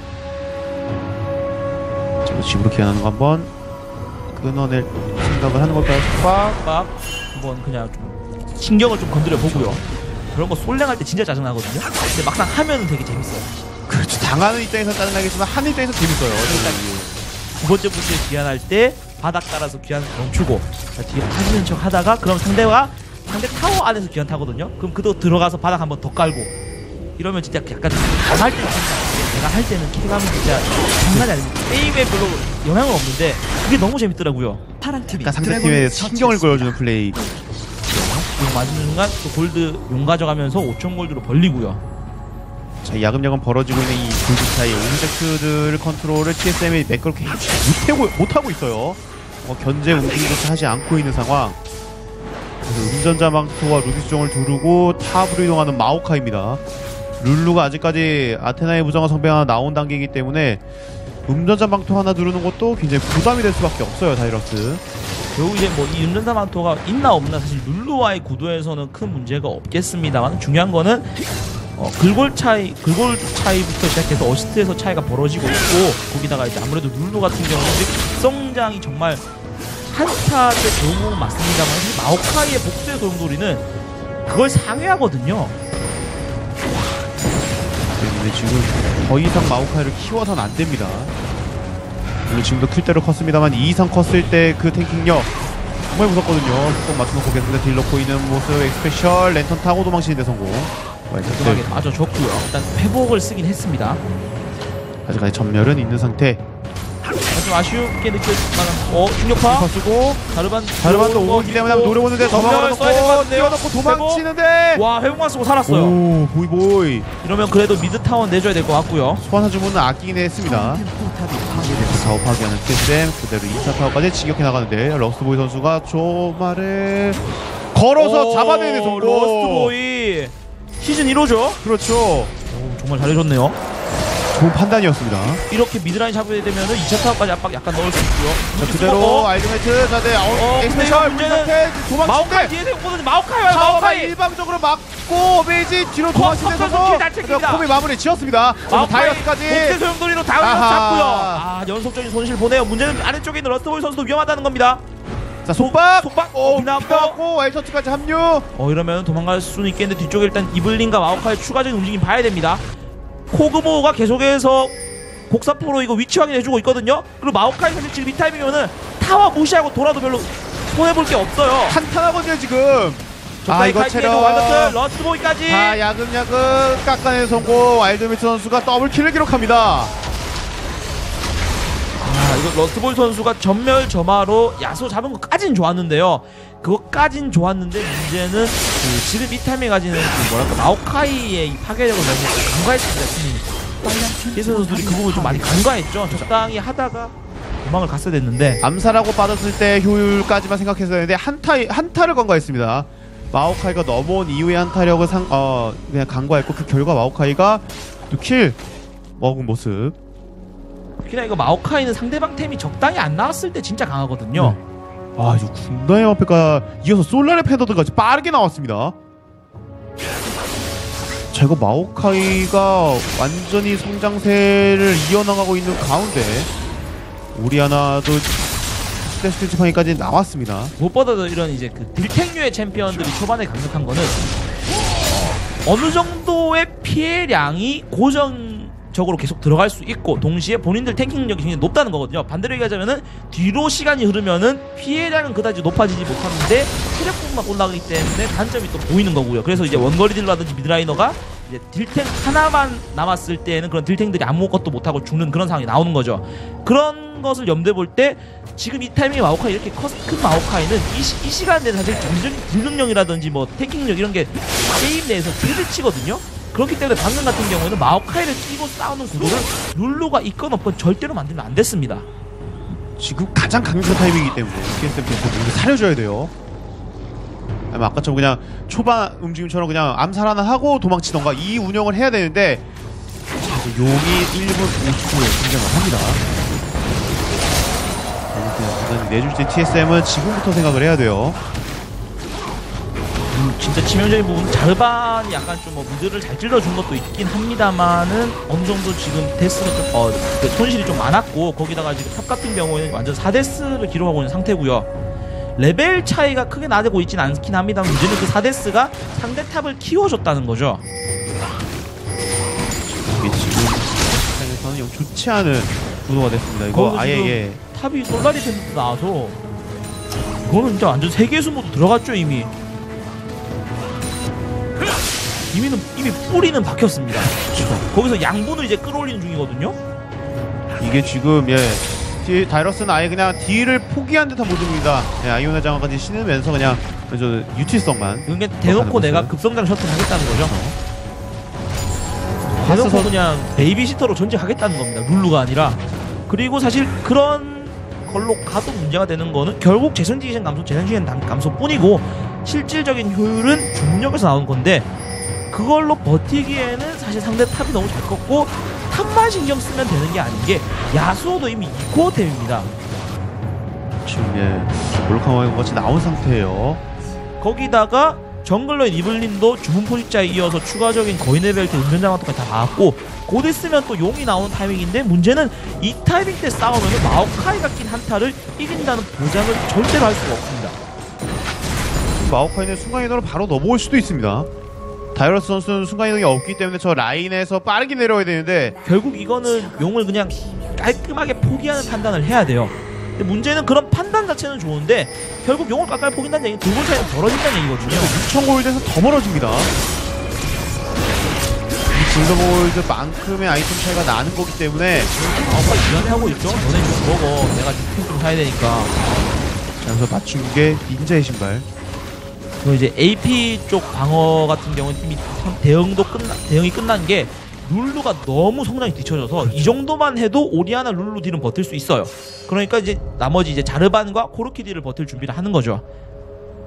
집으로 기한하는 거 한번 끊어낼 생각을 하는 걸까요? 빡 한번 그냥 좀 신경을 좀 건드려 보고요. 그런 거 솔랭할 때 진짜 짜증나거든요. 근데 막상 하면은 되게 재밌어요. 그렇죠. 당하는 입장에서 짜증나겠지만 하는 입장에서 재밌어요. 두 번째 부스에 귀환할 때 바닥 따라서 귀환 멈추고 뒤에 타지는 척 하다가 그럼 상대 타워 안에서 귀환 타거든요. 그럼 그도 들어가서 바닥 한번 더 깔고 이러면 진짜 약간 할 때는 내가 할 때는 킬감이 진짜 장난이 아닙니다. 게임에 별로 영향은 없는데 그게 너무 재밌더라고요. 약간 상대팀에 신경을 걸어주는 플레이. 용 맞는 순간 또 골드 용 가져가면서 5000골드로 벌리고요. 자, 야금야금 벌어지고 있는 이 골드 차이 오브젝트들 컨트롤을 TSM이 매끄럽게 못하고 있어요. 견제 움직임조차 하지 않고 있는 상황. 그래서 음전자 망토와 루비스종을 두르고 탑으로 이동하는 마오카입니다. 룰루가 아직까지 아테나의 부정화 성배 하나 나온 단계이기 때문에 음전자 망토 하나 두르는 것도 굉장히 부담이 될 수밖에 없어요. 다이러스 결국 이제 뭐 이 음전자 망토가 있나 없나 사실 룰루와의 구도에서는 큰 문제가 없겠습니다만 중요한 거는 글골 차이부터 시작해서 어시스트에서 차이가 벌어지고 있고 거기다가 이제 아무래도 룰루 같은 경우는 성장이 정말 한타 때 좋은 건 맞습니다만 사실 마오카이의 복수의 소용돌이는 그걸 상회하거든요. 때문에 지금 더 이상 마오카이를 키워서는 안 됩니다. 물론 지금도 클대로 컸습니다만 2 이상 컸을 때 그 탱킹력 정말 무섭거든요. 꼭 맞춰놓고 계속해서 딜 넣고 있는 모습. 엑스페셜 랜턴 타고 도망치는데 성공. 깔끔하게 맞아줬고요. 일단 회복을 쓰긴 했습니다. 아직까지 전멸은 있는 상태. 좀 아쉬우게 느껴지지만 중력파 쓰고 다르반도 오기 때문에 한번 노려보는데 전멸 뛰어놓고 도망치는데 와 회복만 쓰고 살았어요. 오 보이보이. 이러면 그래도 미드 타원 내줘야 될 것 같고요. 소환사 주문은 아끼긴 했습니다. 타워 파괴하는 TSM 그대로 2차 타워까지 진격해 나가는데 러스트보이 선수가 조마를 걸어서 잡아내는 성공. 러스트보이 시즌 1호죠? 그렇죠. 정말 잘해줬네요. 좋은 판단이었습니다. 이렇게 미드라인 잡게 되면은 2차 타워까지 압박 약간 넣을 수 있고요. 자, 그대로 아이드메트 자네 엑스페셜 문제는 마오카이 도망치는데 뒤에서 오거든요. 마오카이 와요. 타워가 마오카이. 일방적으로 막고 베이지 뒤로 도망치면서 잘 챙깁니다. 콤이 마무리 지었습니다. 다이어스까지 복대 소용돌이로 다이어스 아하. 잡고요. 아, 연속적인 손실 보내요. 문제는 아래쪽에 있는 러스트볼 선수도 위험하다는 겁니다. 자 속박 비나고 비나고 와이셔츠까지 합류. 이러면 도망갈 수는 있겠는데 뒤쪽에 일단 이블린과 마오카이 추가적인 움직임 봐야 됩니다. 코그모가 계속해서 곡사포로 이거 위치 확인해주고 있거든요. 그리고 마오카이 사실 지금 이 타이밍이면은 타워 무시하고 돌아도 별로 손해볼 게 없어요. 탄탄하거든요 지금. 이거 체력 완벽한 러스트보이까지 다 야금야금 깎아낸 성공. 와일드미트 선수가 더블킬을 기록합니다. 이거 러스트볼 선수가 전멸점화로 야소 잡은 것까진 좋았는데요. 그것까진 좋았는데 문제는 지금 이 타임에 가지는 마오카이의 이 파괴력을 너무 간과했습니다. 예선 선수들이 그 부분 좀 많이 간과했죠. 적당히 하다가 도망을 갔어야 됐는데 암살하고 빠졌을 때 효율까지만 생각했어야 했는데 한타를 간과했습니다. 마오카이가 넘어온 이후의 한타력을 그냥 간과했고 그 결과 마오카이가 또 킬 먹은 모습. 특히나 이거 마오카이는 상대방 템이 적당히 안 나왔을 때 진짜 강하거든요. 이거 군다의 마페가 이어서 솔라의 패더드까지 빠르게 나왔습니다. 자, 이거 마오카이가 완전히 성장세를 이어나가고 있는 가운데 오리아나도 스테이지판까지 나왔습니다. 무엇보다도 이런 이제 그 딜탱류의 챔피언들이 초반에 강력한 거는 어느 정도의 피해량이 고정적으로 계속 들어갈 수 있고 동시에 본인들 탱킹 능력이 굉장히 높다는 거거든요. 반대로 얘기하자면은 뒤로 시간이 흐르면은 피해량은 그다지 높아지지 못하는데 체력뿐만 올라가기 때문에 단점이 또 보이는 거고요. 그래서 이제 원거리 딜러라든지 미드라이너가 이제 딜탱 하나만 남았을 때는 그런 딜탱들이 아무것도 못하고 죽는 그런 상황이 나오는 거죠. 그런 것을 염두에 볼 때 지금 이 타이밍에 마오카이 이렇게 큰 마오카이는 이 시간대는 사실 전적인 딜능력이라든지 뭐 탱킹력 이런 게 게임 내에서 최대치거든요. 그렇기 때문에 방금 같은 경우에는 마오카이를 끼고 싸우는 구도를 룰루가 있건 없건 절대로 만들면 안 됐습니다. 지금 가장 강력한 타이밍이기 때문에 TSM 를 살려줘야 돼요. 아니면 아까처럼 그냥 초반 움직임처럼 그냥 암살 하나 하고 도망치던가 이 운영을 해야 되는데 용이 1분 50초에 등장을 합니다. 내줄 때 TSM은 지금부터 생각을 해야 돼요. 진짜 치명적인 부분 자르반이 약간 좀 뭐 미드를 잘 찔러준 것도 있긴 합니다만은 어느 정도 지금 데스가 좀 손실이 좀 많았고 거기다가 지금 탑 같은 경우에는 완전 4데스를 기록하고 있는 상태고요. 레벨 차이가 크게 나고 있진 않긴 합니다. 문제는 그 4데스가 상대 탑을 키워줬다는 거죠. 이게 지금 상황에서는 영 좋지 않은 구도가 됐습니다. 이거 아예 탑이 솔라리 팬도 나와서 이거는 진짜 완전 세계수 모드 들어갔죠 이미. 이미 뿌리는 박혔습니다. 그렇죠. 거기서 양분을 이제 끌어올리는 중이거든요. 이게 지금 다이러스는 아예 그냥 딜을 포기한 듯한 모습입니다. 아이오나 장화까지 신으면서 그냥 유틸성만. 그게 대놓고 내가 급성장 셔틀 하겠다는 거죠. 대놓고 그냥 베이비시터로 전직하겠다는 겁니다. 룰루가 아니라. 그리고 사실 그런 걸로 가도 문제가 되는 거는 결국 재생지기션 감소, 재생지기션 감소뿐이고 실질적인 효율은 중력에서 나오는 건데 그걸로 버티기에는 사실 상대 탑이 너무 잘 컸고 탑만 신경 쓰면 되는 게 아닌 게 야수호도 이미 2코어 템입니다. 지금 몰카마이 같이 나온 상태예요. 거기다가 정글러인 이블린도 주문 포식자에 이어서 추가적인 거인의 벨트 운전장화까지 다 나왔고 곧 있으면 또 용이 나오는 타이밍인데 문제는 이 타이밍 때 싸우면 마오카이가 낀 한타를 이긴다는 보장을 절대로 할 수가 없습니다. 마오카이는 순간이동으로 바로 넘어올 수도 있습니다. 다이러스 선수는 순간이동이 없기 때문에 저 라인에서 빠르게 내려와야 되는데 결국 이거는 용을 그냥 깔끔하게 포기하는 판단을 해야 돼요. 근데 문제는 그런 판단 자체는 좋은데 결국 용을 깔끔하게 포기한다는 얘기는 두 번 차이가 벌어진다는 얘기거든요. 6,000골드에서 더 멀어집니다. 이 징더골드만큼의 아이템 차이가 나는 거기 때문에 마오카이 미안해하고 있죠. 너네 좀 먹어. 내가 템 좀 사야 되니까. 자, 그래서 맞춘 게 닌자의 신발. 그리고 이제 AP 쪽 방어 같은 경우는 이미 대응이 끝난 게 룰루가 너무 성장이 뒤쳐져서 이 정도만 해도 오리아나 룰루 딜은 버틸 수 있어요. 그러니까 이제 나머지 이제 자르반과 코르키 딜을 버틸 준비를 하는 거죠.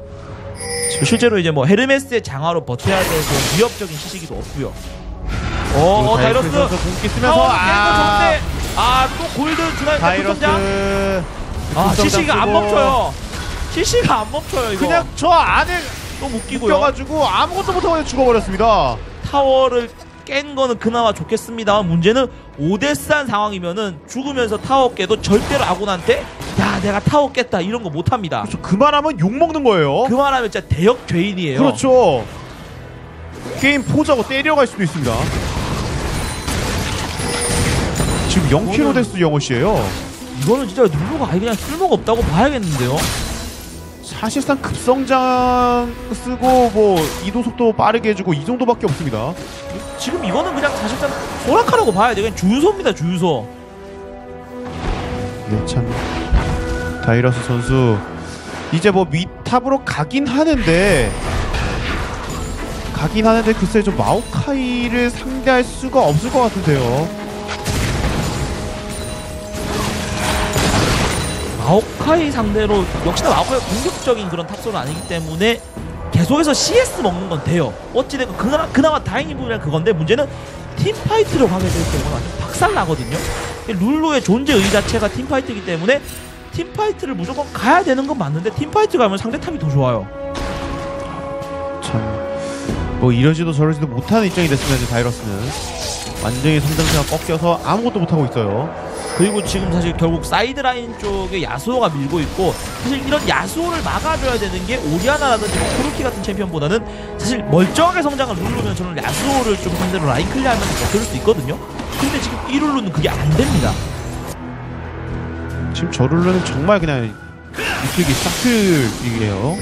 실제로 이제 뭐 헤르메스의 장화로 버텨야 돼서 위협적인 시식이도 없고요. 다이러스 선수 공기 쓰면서 타워 깨는 거 좋은데 또 골드 주나요? 다이러스 CC가 안 멈춰요. CC가 안 멈춰요. 이거 그냥 저 안에 또 묶이고요. 묶여가지고 아무것도 못하고 그냥 죽어버렸습니다. 타워를 깬 거는 그나마 좋겠습니다. 문제는 5대3 상황이면은 죽으면서 타워 깨도 절대로 아군한테 야 내가 타워 깼다 이런 거 못합니다. 그렇죠. 그만하면 욕먹는 거예요. 그만하면 진짜 대역 죄인이에요. 그렇죠. 게임 포자고 때려갈 수도 있습니다. 지금 0kg 데스 영어씨예요. 이거는 진짜 룰루가 아예 그냥 쓸모가 없다고 봐야겠는데요. 사실상 급성장 쓰고 뭐 이동 속도 빠르게 해주고 이 정도밖에 없습니다. 지금 이거는 그냥 사실상 소락하라고 봐야 돼. 그냥 주유소입니다, 주유소. 네, 참 다이러스 선수 이제 뭐 밑탑으로 가긴 하는데 글쎄 좀 마오카이를 상대할 수가 없을 것 같은데요. 마오카이 상대로 역시나 마오카이가 공격적인 그런 탑솔은 아니기 때문에 계속해서 CS 먹는 건 돼요. 어찌됐건 그나마 다행인 부분이란 그건데 문제는 팀파이트로 가게 될 경우는 완전 박살나거든요. 룰루의 존재의 자체가 팀파이트이기 때문에 팀파이트를 무조건 가야 되는 건 맞는데 팀파이트 가면 상대탑이 더 좋아요. 참 뭐 이러지도 저러지도 못하는 입장이 됐습니다. 이제 다이러스는 완전히 성장세가 꺾여서 아무것도 못하고 있어요. 그리고 지금 사실 결국 사이드라인 쪽에 야수호가 밀고 있고 사실 이런 야수호를 막아줘야 되는 게 오리아나라든지 뭐 코르키 같은 챔피언보다는 사실 멀쩡하게 성장을 누르면 저는 야수호를 좀 상대로 라인 클리어하면서 그럴 수 있거든요. 근데 지금 이 룰루는 그게 안 됩니다. 지금 저 룰루는 정말 그냥 이쪽이 사클이에요.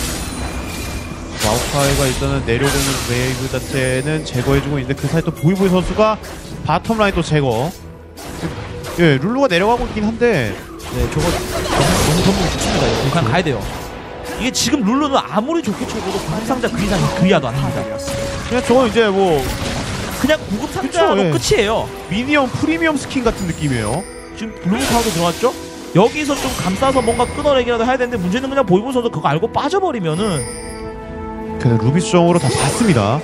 마오카이가 일단은 내려오는 웨이브 자체는 제거해주고 있는데 그 사이 또 보이보이 선수가 바텀 라인 또 제거. 예, 룰루가 내려가고 있긴 한데 저거 너무 선물 좋습니다. 이거 그냥 가야 돼요. 이게 지금 룰루는 아무리 좋게 쳐도 구급 상자 그 이상이 그리야도 안 합니다. 그냥 저건 이제 뭐 그냥 구급 상자로 그쵸, 예. 끝이에요. 미니엄 프리미엄 스킨 같은 느낌이에요. 지금 블루카우도 들어왔죠? 여기서 좀 감싸서 뭔가 끊어내기라도 해야 되는데 문제는 그냥 보이보 선수 그거 알고 빠져버리면은 그냥 루비 수정으로 다 봤습니다.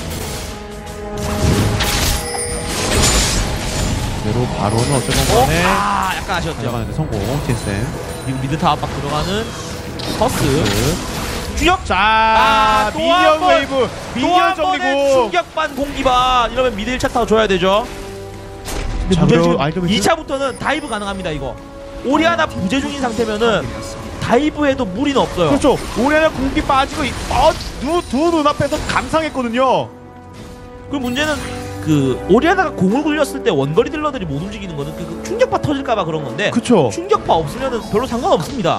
그대로 바로는 어쨌건 간에 약간 아쉬웠죠. 들어가는데 성공. TSM 그리고 미드 타워 박 들어가는 퍼스 주역 자 또 미니언 한 번, 웨이브 미니언 또 한 번의 정리고 충격반 공기반 이러면 미드 1차 타워 줘야 되죠. 근데 자, 문제는 그럼 지금 아이템을 2차부터는 다이브 가능합니다. 이거 오리아나 부재 중인 상태면은 다이브해도 무리는 없어요. 그렇죠. 올해는 공기 빠지고 두 눈앞에서 감상했거든요. 그 문제는 그 오리아나가 공을 굴렸을 때 원거리 딜러들이 못 움직이는 거는 그 충격파 터질까봐 그런 건데 그쵸. 충격파 없으면은 별로 상관없습니다.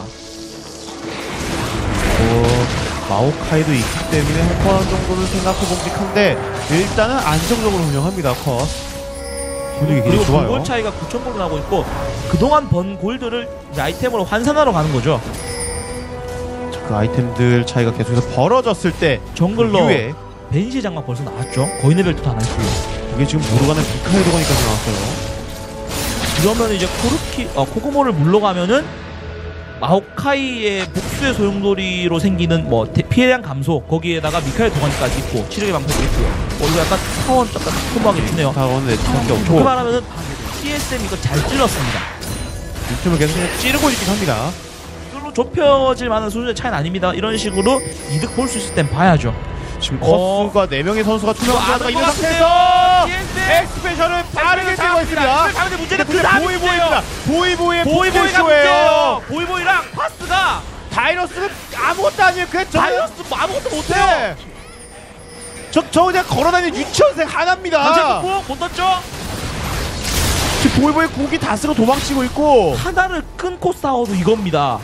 마오카이도 있기 때문에 한 번 정도는 생각해봄직한데 일단은 안정적으로 운영합니다. 컷 분위기 그리고 굉장히 좋아요. 골 차이가 9,000골로 나고 있고 그동안 번 골들을 이제 아이템으로 환산하러 가는 거죠. 그 아이템들 차이가 계속해서 벌어졌을 때 정글러 이후에 벤시의 장막 벌써 나왔죠. 거인의 벨트 다 나왔고요. 이게 지금 모르가는 미카엘 도가니까지 나왔어요. 그러면 이제 코코모를 물러가면은 마오카이의 복수의 소용돌이로 생기는 뭐 피해량 감소 거기에다가 미카엘 도가니까지 있고 치력의 방패도 있고요. 이거 약간 타원 약간 콤보하게 주네요. 타원은 네트밖에 그 없고 말하면은 TSM 이거 잘 찔렀습니다. 유튜브 계속 그냥 찌르고 있긴 합니다. 이걸로 좁혀질 만한 수준의 차이는 아닙니다. 이런 식으로 이득 볼 수 있을 땐 봐야죠. 지금 커스가 4명의 선수가 투명하가 있는 상태에서 엑스페셜을 빠르게 뛰고 있습니다. 근데 문제는 그 보이보이입니다. 보이보이의 보이보이가 복수쇼예요. 문제예요. 보이보이랑 파스가 다이러스는 아무것도 아니에요. 그냥 다이어스 아무것도 못해요. 네. 저 그냥 걸어다니는 유치원생 하나입니다. 강제 못 떴죠? 지금 보이보이 고기 다 쓰고 도망치고 있고 하나를 끊고 싸워도 이겁니다.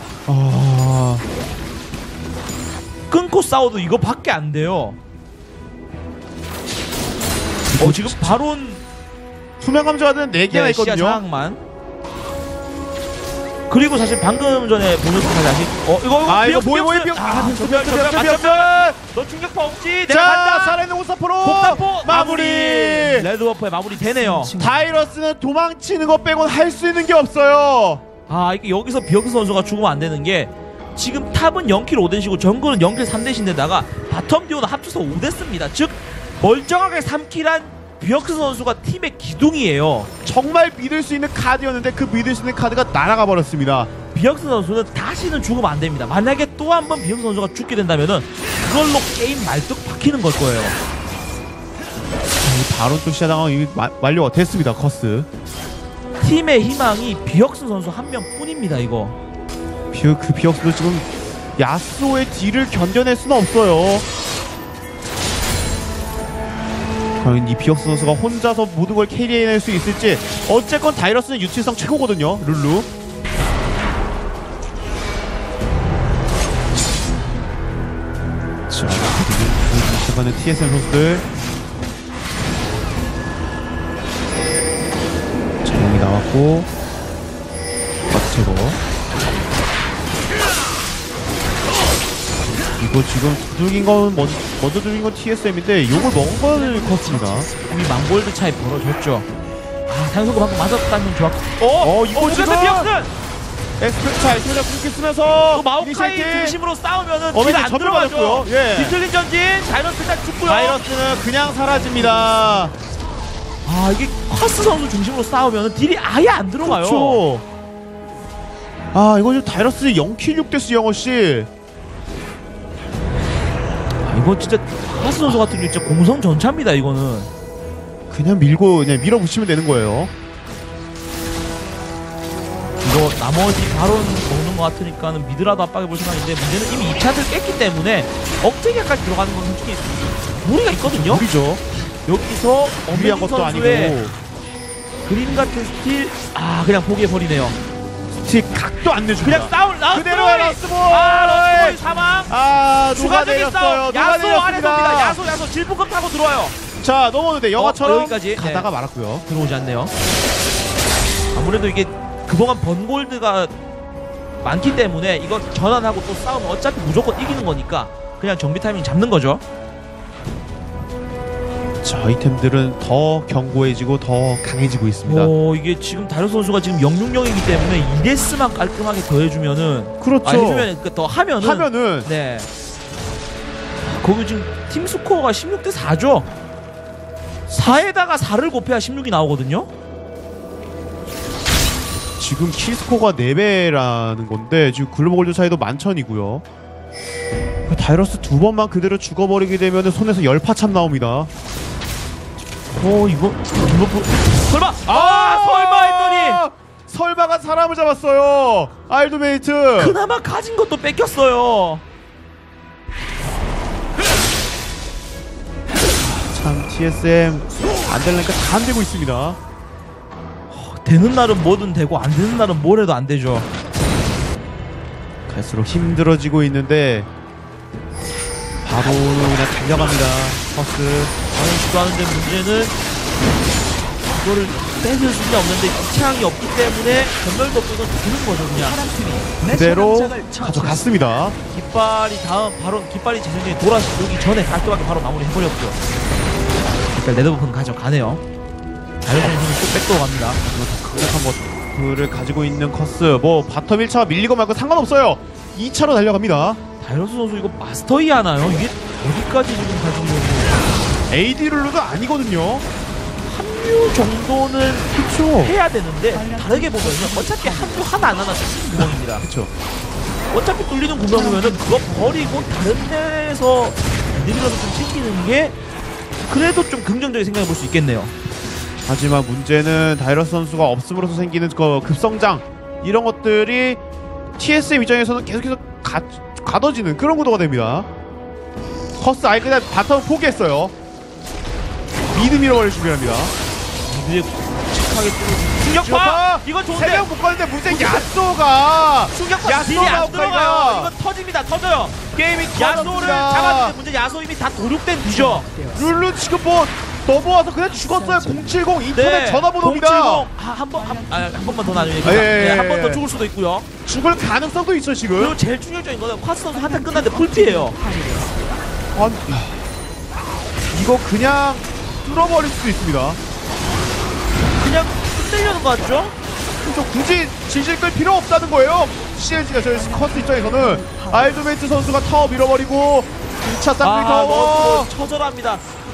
끊고 싸워도 이거밖에 안 돼요. 지금 바론 투명 감자는 4개나 있거든요. 장악만. 그리고 사실 방금 전에 보면서 다시 이거 보이보이 병 너 충격파 없지? 내가 자 간다. 살아있는 오사포로 복사포 마무리. 레드워프의 마무리 되네요. 다이러스는 도망치는 것 빼곤 할 수 있는 게 없어요. 이게 여기서 비어크 선수가 죽으면 안 되는 게 지금 탑은 0킬 5대시고 정글은 0킬 3대신데다가 바텀 듀오는 합쳐서 5대습니다. 즉 멀쩡하게 3킬한 뷰역스 선수가 팀의 기둥이에요. 정말 믿을 수 있는 카드였는데 그 믿을 수 있는 카드가 날아가 버렸습니다. 뷰역스 선수는 다시는 죽으면 안 됩니다. 만약에 또 한 번 뷰역스 선수가 죽게 된다면은 그걸로 게임 말뚝 박히는 걸 거예요. 바로 또 시야당하고 이미 완료가 됐습니다. 커스. 팀의 희망이 뷰역스 선수 한 명뿐입니다. 이거. 그 뷰역스도 지금 야스오의 딜을 견뎌낼 수는 없어요. 과연 이 뷰역스 선수가 혼자서 모든 걸 캐리해낼 수 있을지. 어쨌건 다이러스는 유치성 최고거든요. 룰루. 자, 시작하는 TSM 선수들. 자용이 나왔고 제거. 이거 지금 두들긴 건 먼저 두들긴 건 TSM인데 욕을 먹은 건 컸습니다. 이미 망골드 차이 벌어졌죠. 아, 상승구 방금 맞았다면 좋았고. 이거 지금 뷰역스! 엑스펙트 잘 소리가 끊기 쓰면서 또 마오카이 중심으로 싸우면은 어메이징 딜안 전멸 들어가죠. 받았고요. 예. 뒤틀린 전진, 자이러스 일단 죽고요. 바이러스는 그냥 사라집니다. 아, 이게 커스 선수 중심으로 싸우면 딜이 아예 안 들어가요. 그렇죠. 아, 이거 지금 다이러스 0킬 6데스 영어씨. 아, 이거 진짜 커스 선수 같은 경우 진짜 공성전차입니다. 이거는 그냥 밀고 그냥 밀어붙이면 되는 거예요. 이거 나머지 바론 먹는 것 같으니까는 미드라도 압박해 볼 생각인데, 문제는 이미 2차를 깼기 때문에 억제기까지 들어가는 건 솔직히 무리가 있거든요. 무리죠. 여기서 무리한 어메이징 것도 아니고 선수의 그림 같은 스틸, 아, 그냥 포기해버리네요. 스틱 각도 안 내줍니다. 그냥 싸울 라스트 그대로 보이! 라스트 아, 러스트 사망. 누가 추가적인 내렸어요? 싸움. 누가 야소 내렸습니다. 아래서입니다. 야소 질풍급 타고 들어와요. 자, 넘어오는데 영화처럼 여기까지. 가다가 네. 말았고요. 들어오지 않네요. 아무래도 이게 그동안 번 골드가 많기 때문에 이거 전환하고 또 싸우면 어차피 무조건 이기는 거니까 그냥 정비 타이밍 잡는 거죠. 자, 아이템들은 더 견고해지고 더 강해지고 있습니다. 이게 지금 다이러스 선수가 지금 060이기 때문에 2데스만 깔끔하게 더해주면은, 그렇죠. 해주면, 그러니까 더 하면은 네. 거기 지금 팀 스코어가 16대 4죠. 4에다가 4를 곱해야 16이 나오거든요. 지금 키스코가 4배라는 건데 지금 글로벌 골드 차이도 11,000이고요. 다이러스 두 번만 그대로 죽어버리게 되면 손에서 열파참 나옵니다. 이거 설마! 설마 했더니 설마가 사람을 잡았어요. 알도메이트. 그나마 가진 것도 뺏겼어요. 참 TSM 안 되려니까 다 안 되고 있습니다. 되는 날은 뭐든 되고 안 되는 날은 뭘 해도 안 되죠. 갈수록 힘들어지고 있는데 바로 그냥 달려갑니다. 퍼스. 과연 시도하는데 문제는 이거를 뺏을 수는 없는데 기창이 없기 때문에 전멸도 없고 이건 주는 거죠. 그냥 그대로 가져갔습니다. 깃발이 재생전이 돌아오기 전에 깔끔하게 바로 마무리 해버렸고요. 일단 레드버프는 가져가네요. 다른 선수는 또 백도어 갑니다. 강력한 버프를 가지고 있는 커스. 뭐 바텀 1차가 밀리고 말고 상관없어요. 2차로 달려갑니다. 다이러스 선수 이거 마스터이 하나요? 이게 어디까지 지금 가지고 있는 AD 룰루도 아니거든요. 합류 정도는 그쵸. 해야 되는데 다르게 보면요, 어차피 합류 하나 안 하나 뚫리는 구멍입니다. 그쵸. 어차피 뚫리는 구멍이면은 그거 버리고 다른 데에서 내밀어서 좀 챙기는 게 그래도 좀 긍정적인 생각해 볼 수 있겠네요. 하지만 문제는 다이러스 선수가 없음으로써 생기는 그 급성장 이런 것들이 TSM 입장에서는 계속해서 가둬지는 그런 구도가 됩니다. 커스 아예 그냥 바텀 포기했어요. 미드 밀어버릴 준비합니다. 미드에 착하게 충격파! 이건 좋은데! 3명 묶었는데 문제 야쏘가 충격파 딜이 안 들어가요. 이건 터집니다. 터져요. 게임이 야소를 잡았는데 문제 야소 이미 다 도륙된 뒤죠. 룰루 지금 뭐 넘어와서 그냥 죽었어요. 070 인터넷 전화번호입니다. 070. 한 번만 더 나중에 예. 한 번 더 죽을 수도 있고요. 죽을 가능성도 있어 지금. 그리고 제일 충격적인 거는 쿼스 선수 한타 끝났는데 풀피예요. 아니, 이거 그냥 뚫어버릴 수도 있습니다. 그냥 끝내려는 거 같죠? 그래서 굳이 질질 끌 필요 없다는 거예요. CLG가 저희 커스 입장에서는 알도메이트 선수가 타워 밀어버리고 2차 쌍둥이 타워. 처절합니다.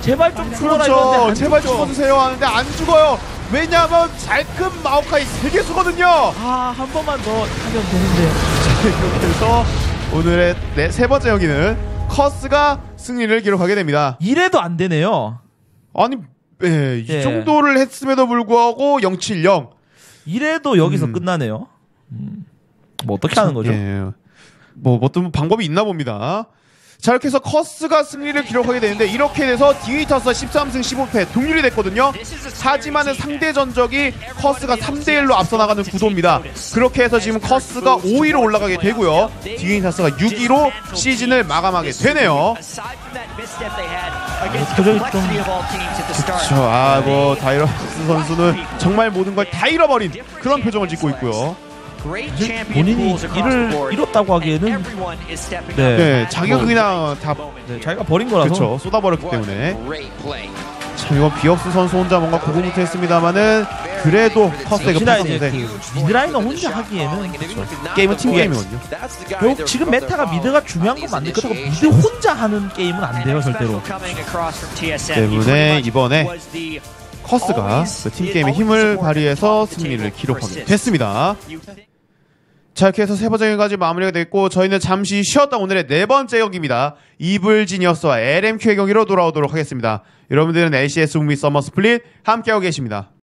제발 좀 죽어라 그렇죠. 이러는데 안 제발 죽죠. 죽어주세요 하는데 안 죽어요. 왜냐하면 잘큰 마오카이 3개수거든요. 한 번만 더 하면 되는데. 이렇게 해서 오늘의 세 번째 경기는 커스가 승리를 기록하게 됩니다. 이래도 안 되네요. 아니, 이 예. 정도를 했음에도 불구하고 0-7-0. 이래도 여기서 끝나네요. 뭐 어떻게 하는 거죠? 예. 뭐 어떤 방법이 있나 봅니다. 자, 이렇게 해서 커스가 승리를 기록하게 되는데 이렇게 돼서 디그니타스가 13승 15패 동률이 됐거든요. 하지만은 상대 전적이 커스가 3대1로 앞서 나가는 구도입니다. 그렇게 해서 지금 커스가 5위로 올라가게 되고요. 디그니타스가 6위로 시즌을 마감하게 되네요. 표정이 좀 그렇죠. 뭐 다이러스 선수는 정말 모든 걸 다 잃어버린 그런 표정을 짓고 있고요. 본인이 일을 잃었다고 하기에는 네, 자기가 그냥 다 자기가 버린 거라서. 그렇죠. 쏟아버렸기 때문에. 참 이건 비업스 선수 혼자 뭔가 고군분투 했습니다만은 그래도 커스가 역시나 이제 패스인데 그 미드라이너 혼자 하기에는 그렇죠. 게임은 팀 게임이거든요. 결국 지금 메타가 미드가 중요한 건 맞는데 그렇다고 미드 혼자 하는 게임은 안 돼요 절대로. 때문에 이번에 커스가 그 팀게임의 힘을 발휘해서 승리를 기록하게 됐습니다. 자, 이렇게 해서 세 번째 경기까지 마무리가 됐고 저희는 잠시 쉬었다 오늘의 네 번째 경기입니다. 이블지니어스와 LMQ의 경기로 돌아오도록 하겠습니다. 여러분들은 LCS 북미 서머 스플릿 함께하고 계십니다.